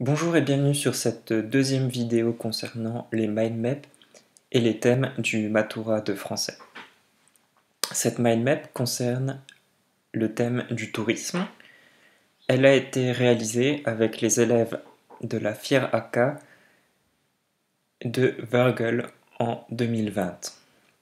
Bonjour et bienvenue sur cette deuxième vidéo concernant les mind maps et les thèmes du Matura de français. Cette mind map concerne le thème du tourisme. Elle a été réalisée avec les élèves de la FIR AK de Vörgl en 2020.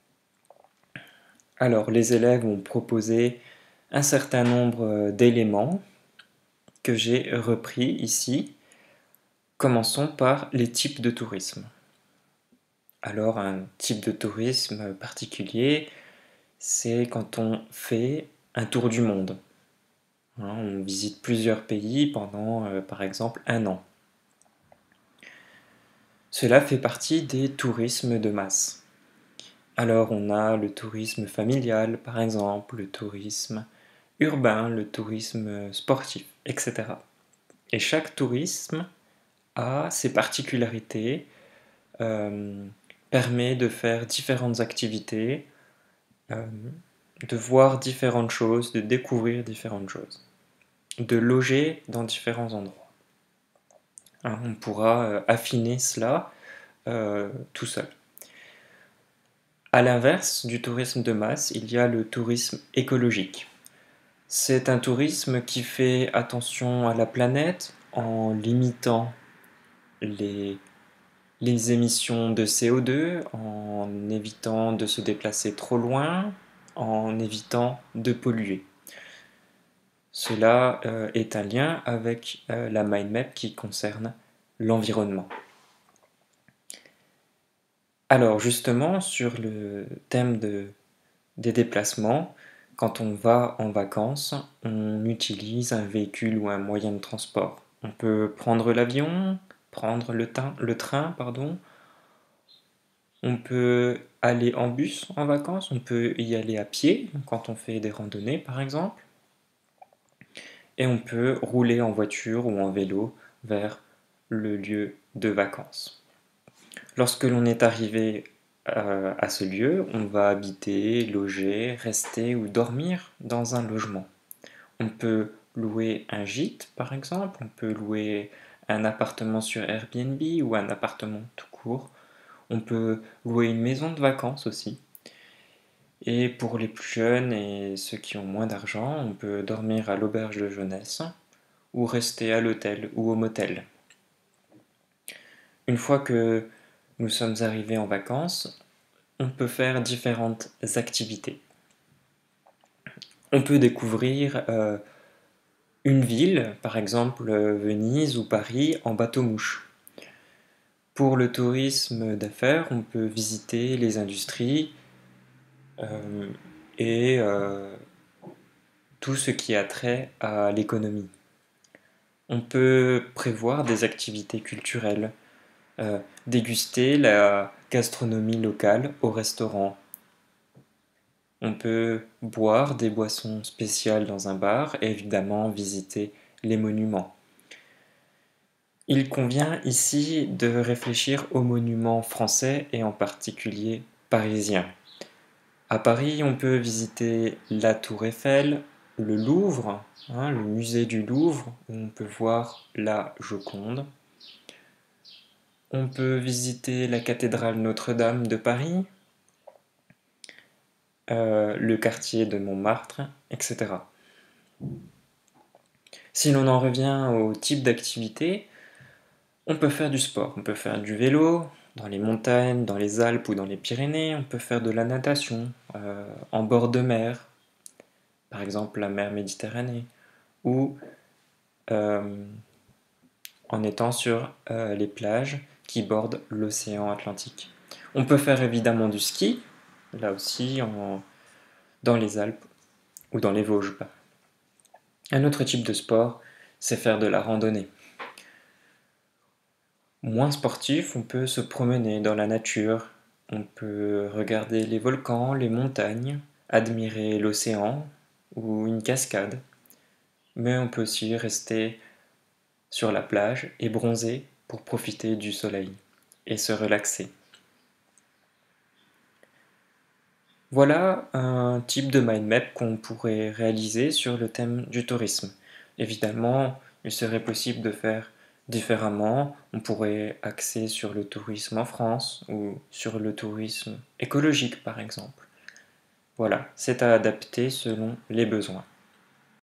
Alors les élèves ont proposé un certain nombre d'éléments que j'ai repris ici. Commençons par les types de tourisme. Alors un type de tourisme particulier, c'est quand on fait un tour du monde. On visite plusieurs pays pendant par exemple un an. Cela fait partie des tourismes de masse. Alors on a le tourisme familial par exemple, le tourisme urbain, le tourisme sportif, etc. Et chaque tourisme a ses particularités, permet de faire différentes activités, de voir différentes choses, de découvrir différentes choses, de loger dans différents endroits. On pourra affiner cela tout seul. À l'inverse du tourisme de masse, il y a le tourisme écologique. C'est un tourisme qui fait attention à la planète en limitant les émissions de CO2, en évitant de se déplacer trop loin, en évitant de polluer. Cela est un lien avec la mind map qui concerne l'environnement. Alors justement, sur le thème des déplacements, quand on va en vacances, on utilise un véhicule ou un moyen de transport. On peut prendre l'avion, prendre le train, pardon. On peut aller en bus en vacances, on peut y aller à pied quand on fait des randonnées par exemple. Et on peut rouler en voiture ou en vélo vers le lieu de vacances. Lorsque l'on est arrivé à ce lieu, on va habiter, loger, rester ou dormir dans un logement. On peut louer un gîte par exemple, on peut louer un appartement sur Airbnb ou un appartement tout court. On peut louer une maison de vacances aussi. Et pour les plus jeunes et ceux qui ont moins d'argent, on peut dormir à l'auberge de jeunesse ou rester à l'hôtel ou au motel. Une fois que nous sommes arrivés en vacances, on peut faire différentes activités. On peut découvrir une ville, par exemple Venise ou Paris, en bateau-mouche. Pour le tourisme d'affaires, on peut visiter les industries et tout ce qui a trait à l'économie. On peut prévoir des activités culturelles, déguster la gastronomie locale au restaurant. On peut boire des boissons spéciales dans un bar et évidemment visiter les monuments. Il convient ici de réfléchir aux monuments français et en particulier parisiens. À Paris, on peut visiter la Tour Eiffel, le Louvre, le musée du Louvre, où on peut voir la Joconde. On peut visiter la cathédrale Notre-Dame de Paris, le quartier de Montmartre, etc. Si l'on en revient au type d'activité, on peut faire du sport, on peut faire du vélo dans les montagnes, dans les Alpes ou dans les Pyrénées, on peut faire de la natation en bord de mer, par exemple la mer Méditerranée, ou en étant sur les plages qui bordent l'océan Atlantique. On peut faire évidemment du ski, là aussi dans les Alpes ou dans les Vosges. Un autre type de sport, c'est faire de la randonnée. Moins sportif, on peut se promener dans la nature, on peut regarder les volcans, les montagnes, admirer l'océan ou une cascade, mais on peut aussi rester sur la plage et bronzer pour profiter du soleil et se relaxer. Voilà un type de mind map qu'on pourrait réaliser sur le thème du tourisme. Évidemment, il serait possible de faire Différemment, on pourrait axer sur le tourisme en France ou sur le tourisme écologique par exemple. Voilà, c'est à adapter selon les besoins.